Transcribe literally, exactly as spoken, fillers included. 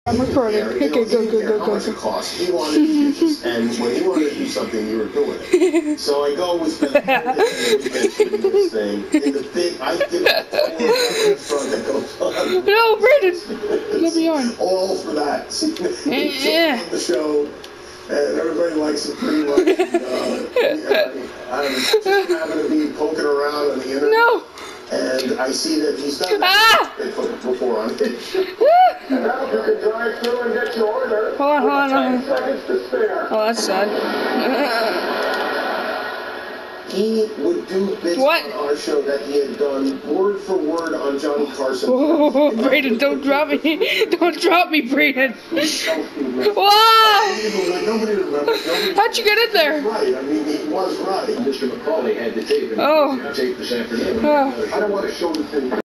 I'm recording. Okay, go, go, go, go, How go. much it cost? He wanted to do this, and when he wanted to do something, you were doing it. So I go with spend this thing. In the big, I give it a front that goes on. No, Brandon! Let me on. All for that. Yeah. The show, and everybody likes it pretty much. And, uh, yeah, I'm just happen to be poking around on the internet. No! And I see that he's done Ah! that before on his show. And now you can drive through and get your order. Hold on, hold on, hold on. Seconds to spare. Oh, that's sad. He would do bits What? on our show that he had done word for word on Johnny Carson. Oh, Brayden, don't drop me. Don't drop me, Brayden. Wow! Nobody remembers. Nobody How'd you get in there? Right. I mean, he was right. Mister McCauley had the tape. Oh. Tape this afternoon. Oh. I don't want to show the thing.